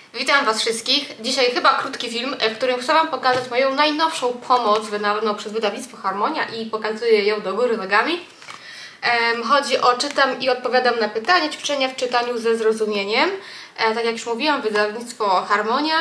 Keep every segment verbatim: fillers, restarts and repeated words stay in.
Witam Was wszystkich. Dzisiaj chyba krótki film, w którym chcę Wam pokazać moją najnowszą pomoc wydaną przez wydawnictwo Harmonia i pokazuję ją do góry nogami. Chodzi o czytam i odpowiadam na pytania, ćwiczenia w czytaniu ze zrozumieniem. Tak jak już mówiłam, wydawnictwo Harmonia.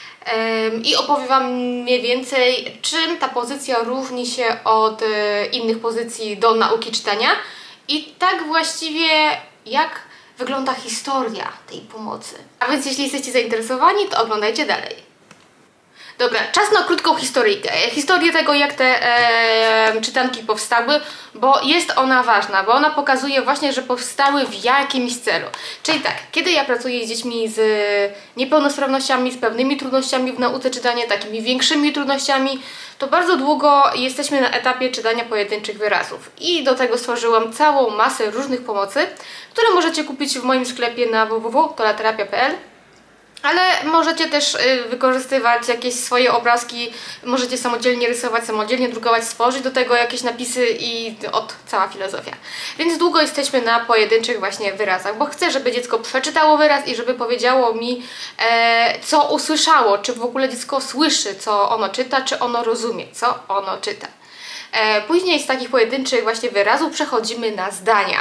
I opowiem Wam mniej więcej, czym ta pozycja różni się od innych pozycji do nauki czytania i tak właściwie jak wygląda historia tej pomocy. A więc jeśli jesteście zainteresowani, to oglądajcie dalej. Dobra, czas na krótką historyjkę. Historię tego, jak te e, czytanki powstały, bo jest ona ważna, bo ona pokazuje właśnie, że powstały w jakimś celu. Czyli tak, kiedy ja pracuję z dziećmi z niepełnosprawnościami, z pewnymi trudnościami w nauce czytania, takimi większymi trudnościami, to bardzo długo jesteśmy na etapie czytania pojedynczych wyrazów. I do tego stworzyłam całą masę różnych pomocy, które możecie kupić w moim sklepie na w w w kropka tolaterapia kropka p l. Ale możecie też wykorzystywać jakieś swoje obrazki, możecie samodzielnie rysować, samodzielnie drukować, stworzyć do tego jakieś napisy i od cała filozofia. Więc długo jesteśmy na pojedynczych właśnie wyrazach, bo chcę, żeby dziecko przeczytało wyraz i żeby powiedziało mi, e, co usłyszało, czy w ogóle dziecko słyszy, co ono czyta, czy ono rozumie, co ono czyta. E, później z takich pojedynczych właśnie wyrazów przechodzimy na zdania.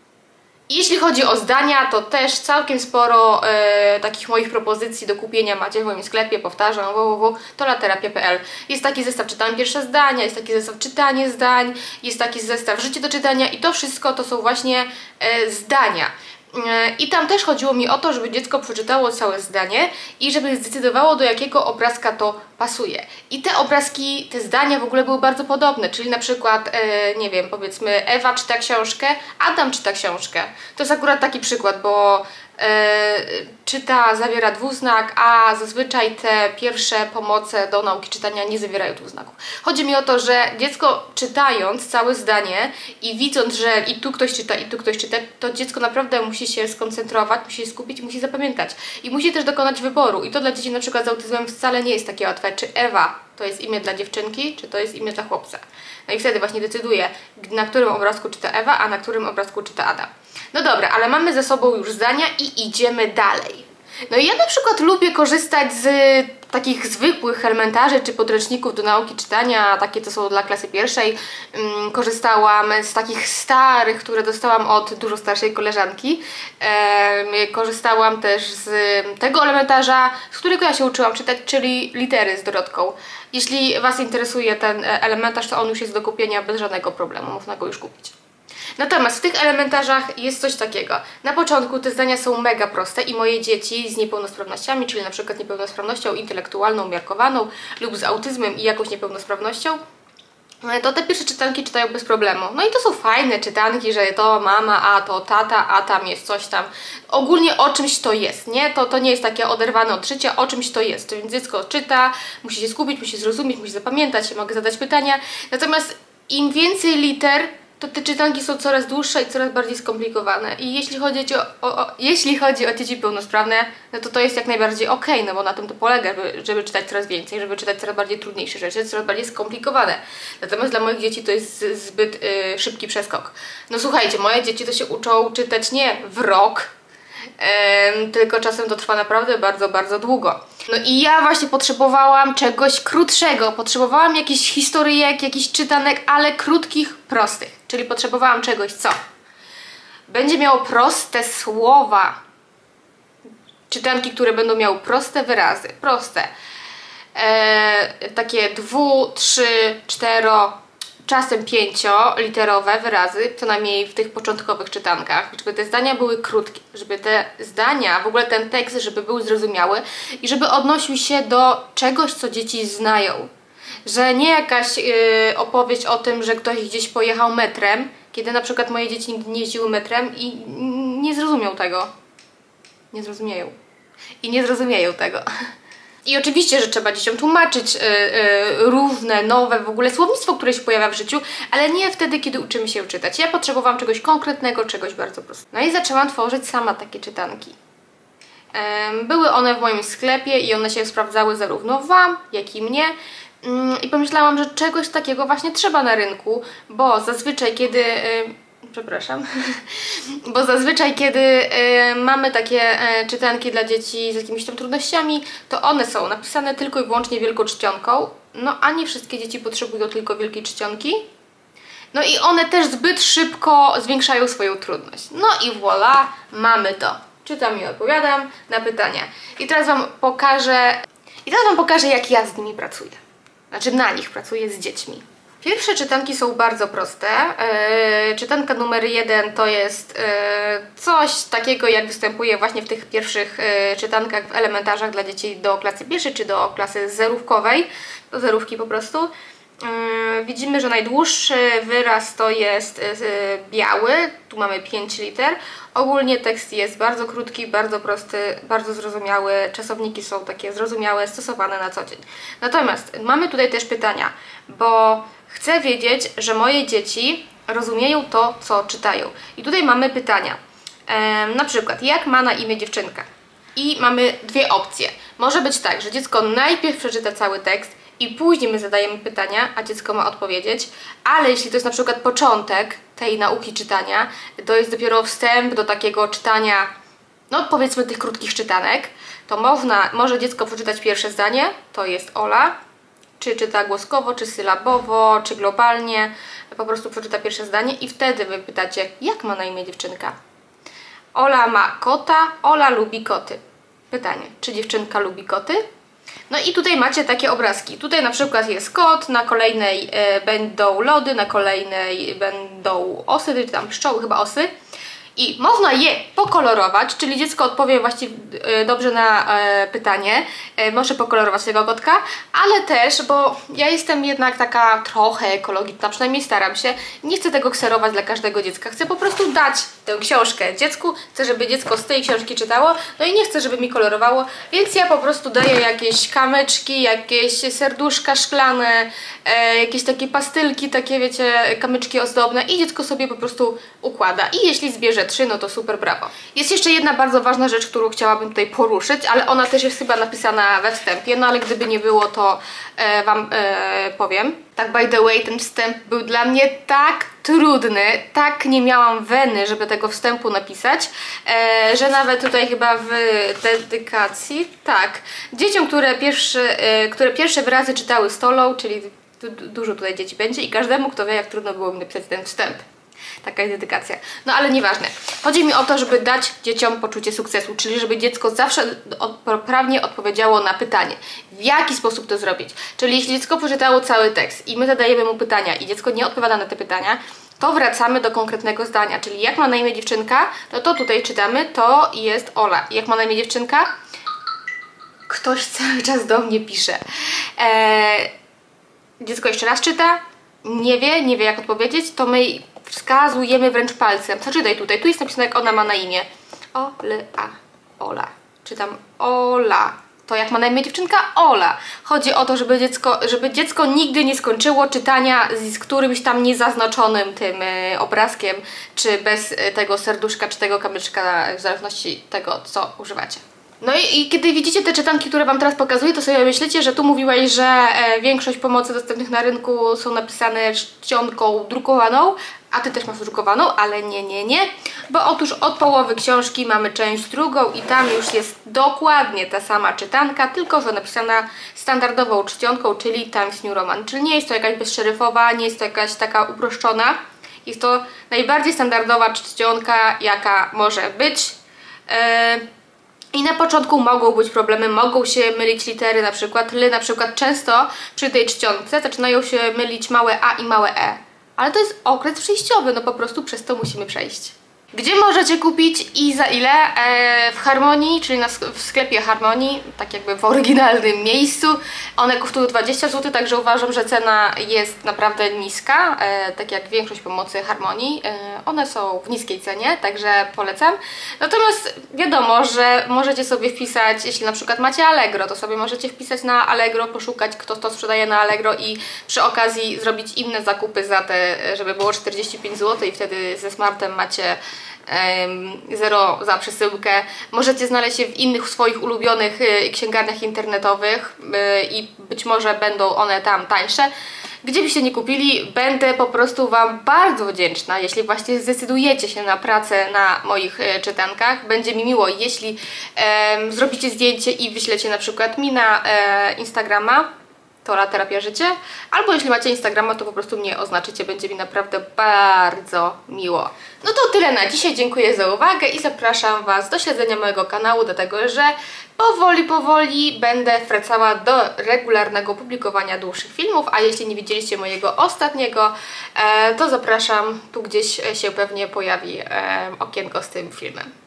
Jeśli chodzi o zdania, to też całkiem sporo e, takich moich propozycji do kupienia macie w moim sklepie, powtarzam, w w w kropka tolaterapia kropka p l. Jest taki zestaw czytam pierwsze zdania, jest taki zestaw czytanie zdań, jest taki zestaw życie do czytania i to wszystko to są właśnie e, zdania. I tam też chodziło mi o to, żeby dziecko przeczytało całe zdanie i żeby zdecydowało, do jakiego obrazka to pasuje. I te obrazki, te zdania w ogóle były bardzo podobne, czyli na przykład, e, nie wiem, powiedzmy Ewa czyta książkę, Adam czyta książkę. To jest akurat taki przykład, bo e, czyta zawiera dwuznak, a zazwyczaj te pierwsze pomoce do nauki czytania nie zawierają dwuznaków. Chodzi mi o to, że dziecko czytając całe zdanie i widząc, że i tu ktoś czyta, i tu ktoś czyta, to dziecko naprawdę musi się skoncentrować, musi się skupić, musi zapamiętać. I musi też dokonać wyboru. I to dla dzieci na przykład z autyzmem wcale nie jest takie łatwe. Czy Ewa to jest imię dla dziewczynki, czy to jest imię dla chłopca. No i wtedy właśnie decyduje, na którym obrazku czyta Ewa, a na którym obrazku czyta Adam. No dobra, ale mamy ze sobą już zdania i idziemy dalej. No i ja na przykład lubię korzystać z takich zwykłych elementarzy czy podręczników do nauki czytania, takie co są dla klasy pierwszej. Ym, korzystałam z takich starych, które dostałam od dużo starszej koleżanki. Ym, korzystałam też z tego elementarza, z którego ja się uczyłam czytać, czyli litery z Dorotką. Jeśli Was interesuje ten elementarz, to on już jest do kupienia bez żadnego problemu, można go już kupić. Natomiast w tych elementarzach jest coś takiego. Na początku te zdania są mega proste i moje dzieci z niepełnosprawnościami, czyli na przykład niepełnosprawnością intelektualną, umiarkowaną lub z autyzmem i jakąś niepełnosprawnością, to te pierwsze czytanki czytają bez problemu. No i to są fajne czytanki, że to mama, a to tata, a tam jest coś tam. Ogólnie o czymś to jest, nie? To, to nie jest takie oderwane od życia, o czymś to jest. Więc dziecko czyta, musi się skupić, musi zrozumieć, musi zapamiętać, mogę zadać pytania. Natomiast im więcej liter, to te czytanki są coraz dłuższe i coraz bardziej skomplikowane. I jeśli chodzi o, o, o, jeśli chodzi o dzieci pełnosprawne, no to to jest jak najbardziej okej, okay, no bo na tym to polega, żeby, żeby czytać coraz więcej, żeby czytać coraz bardziej trudniejsze rzeczy, coraz bardziej skomplikowane. Natomiast dla moich dzieci to jest zbyt y, szybki przeskok. No słuchajcie, moje dzieci to się uczą czytać nie w rok, Ym, tylko czasem to trwa naprawdę bardzo, bardzo długo. No i ja właśnie potrzebowałam czegoś krótszego, potrzebowałam jakichś historyjek, jakichś czytanek, ale krótkich, prostych. Czyli potrzebowałam czegoś, co będzie miało proste słowa, czytanki, które będą miały proste wyrazy, proste, e, takie dwu, trzy, cztero, czasem pięcioliterowe wyrazy, co najmniej w tych początkowych czytankach, żeby te zdania były krótkie, żeby te zdania, w ogóle ten tekst, żeby był zrozumiały i żeby odnosił się do czegoś, co dzieci znają. Że nie jakaś yy, opowieść o tym, że ktoś gdzieś pojechał metrem, kiedy na przykład moje dzieci nigdy nie jeździły metrem i nie zrozumią tego. Nie zrozumieją. I nie zrozumieją tego. I oczywiście, że trzeba dzieciom tłumaczyć yy, yy, różne, nowe w ogóle słownictwo, które się pojawia w życiu, ale nie wtedy, kiedy uczymy się czytać. Ja potrzebowałam czegoś konkretnego, czegoś bardzo prostego. No i zaczęłam tworzyć sama takie czytanki. Yy, były one w moim sklepie i one się sprawdzały zarówno Wam, jak i mnie. Yy, I pomyślałam, że czegoś takiego właśnie trzeba na rynku, bo zazwyczaj, kiedy yy, Przepraszam, bo zazwyczaj kiedy y, mamy takie y, czytanki dla dzieci z jakimiś tam trudnościami, to one są napisane tylko i wyłącznie wielką czcionką, no a nie wszystkie dzieci potrzebują tylko wielkiej czcionki. No i one też zbyt szybko zwiększają swoją trudność. No i voilà, mamy to. Czytam i odpowiadam na pytania. I teraz Wam pokażę, i teraz Wam pokażę, jak ja z nimi pracuję. Znaczy na nich pracuję z dziećmi. Pierwsze czytanki są bardzo proste. Yy, czytanka numer jeden to jest yy, coś takiego, jak występuje właśnie w tych pierwszych yy, czytankach w elementarzach dla dzieci do klasy pierwszej czy do klasy zerówkowej, do zerówki po prostu. Yy, widzimy, że najdłuższy wyraz to jest yy, biały, tu mamy pięć liter. Ogólnie tekst jest bardzo krótki, bardzo prosty, bardzo zrozumiały, czasowniki są takie zrozumiałe, stosowane na co dzień. Natomiast mamy tutaj też pytania, bo chcę wiedzieć, że moje dzieci rozumieją to, co czytają. I tutaj mamy pytania, yy, na przykład jak ma na imię dziewczynka? I mamy dwie opcje. Może być tak, że dziecko najpierw przeczyta cały tekst i później my zadajemy pytania, a dziecko ma odpowiedzieć, ale jeśli to jest na przykład początek tej nauki czytania, to jest dopiero wstęp do takiego czytania, no powiedzmy tych krótkich czytanek, to można, może dziecko przeczytać pierwsze zdanie, to jest Ola, czy czyta głoskowo, czy sylabowo, czy globalnie, po prostu przeczyta pierwsze zdanie i wtedy wy pytacie, jak ma na imię dziewczynka? Ola ma kota, Ola lubi koty. Pytanie, czy dziewczynka lubi koty? No i tutaj macie takie obrazki. Tutaj na przykład jest kot, na kolejnej e, będą lody, na kolejnej będą osy, czy tam pszczoły, chyba osy. I można je pokolorować, czyli dziecko odpowie właściwie e, dobrze na e, pytanie. E, może pokolorować tego kotka, ale też, bo ja jestem jednak taka trochę ekologiczna, przynajmniej staram się, nie chcę tego kserować dla każdego dziecka. Chcę po prostu dać tę książkę dziecku, chcę, żeby dziecko z tej książki czytało, no i nie chcę, żeby mi kolorowało, więc ja po prostu daję jakieś kamyczki, jakieś serduszka szklane, e, jakieś takie pastylki, takie wiecie, kamyczki ozdobne i dziecko sobie po prostu układa. I jeśli zbierze trzy, no to super, brawo. Jest jeszcze jedna bardzo ważna rzecz, którą chciałabym tutaj poruszyć, ale ona też jest chyba napisana we wstępie, no ale gdyby nie było, to e, Wam e, powiem. Tak by the way, ten wstęp był dla mnie tak trudny, tak nie miałam weny, żeby tego wstępu napisać, e, że nawet tutaj chyba w dedykacji, tak, dzieciom, które pierwsze, e, które pierwsze wyrazy czytały stolą, czyli dużo tutaj dzieci będzie i każdemu, kto wie, jak trudno było mi napisać ten wstęp. Taka jest dedykacja. No ale nieważne. Chodzi mi o to, żeby dać dzieciom poczucie sukcesu, czyli żeby dziecko zawsze poprawnie odpowiedziało na pytanie. W jaki sposób to zrobić? Czyli jeśli dziecko przeczytało cały tekst i my zadajemy mu pytania i dziecko nie odpowiada na te pytania, to wracamy do konkretnego zdania. Czyli jak ma na imię dziewczynka, no to tutaj czytamy, to jest Ola. Jak ma na imię dziewczynka? Ktoś cały czas do mnie pisze. Eee, dziecko jeszcze raz czyta, nie wie, nie wie jak odpowiedzieć, to my wskazujemy wręcz palcem. Zaczytaj tutaj, tu jest napisane, jak ona ma na imię. O-L-A, Ola. Czytam Ola. To jak ma na imię dziewczynka? Ola. Chodzi o to, żeby dziecko, żeby dziecko nigdy nie skończyło czytania z którymś tam niezaznaczonym tym y, obrazkiem, czy bez y, tego serduszka, czy tego kamyczka, w zależności tego, co używacie. No i, i kiedy widzicie te czytanki, które Wam teraz pokazuję, to sobie myślicie, że tu mówiłaś, że e, większość pomocy dostępnych na rynku są napisane czcionką drukowaną, a Ty też masz drukowaną, ale nie, nie, nie, bo otóż od połowy książki mamy część drugą i tam już jest dokładnie ta sama czytanka, tylko że napisana standardową czcionką, czyli Times New Roman, czyli nie jest to jakaś bezszeryfowa, nie jest to jakaś taka uproszczona, jest to najbardziej standardowa czcionka, jaka może być. E, I na początku mogą być problemy, mogą się mylić litery, na przykład L, na przykład często przy tej czcionce zaczynają się mylić małe A i małe E. Ale to jest okres przejściowy, no po prostu przez to musimy przejść. Gdzie możecie kupić i za ile? E, w Harmonii, czyli na, w sklepie Harmonii, tak jakby w oryginalnym miejscu. One kosztują dwadzieścia złotych, także uważam, że cena jest naprawdę niska, e, tak jak większość pomocy Harmonii. E, one są w niskiej cenie, także polecam. Natomiast wiadomo, że możecie sobie wpisać, jeśli na przykład macie Allegro, to sobie możecie wpisać na Allegro, poszukać, kto to sprzedaje na Allegro i przy okazji zrobić inne zakupy za te, żeby było czterdzieści pięć złotych i wtedy ze smartem macie zero za przesyłkę. Możecie znaleźć je w innych swoich ulubionych księgarniach internetowych i być może będą one tam tańsze. Gdzie byście nie kupili, będę po prostu Wam bardzo wdzięczna, jeśli właśnie zdecydujecie się na pracę na moich e, czytankach. Będzie mi miło, jeśli e, zrobicie zdjęcie i wyślecie na przykład mi na e, Instagrama, Tola Terapia Życie, albo jeśli macie Instagrama, to po prostu mnie oznaczycie, będzie mi naprawdę bardzo miło. No to tyle na dzisiaj, dziękuję za uwagę i zapraszam Was do śledzenia mojego kanału, dlatego że powoli, powoli będę wracała do regularnego publikowania dłuższych filmów, a jeśli nie widzieliście mojego ostatniego, to zapraszam, tu gdzieś się pewnie pojawi okienko z tym filmem.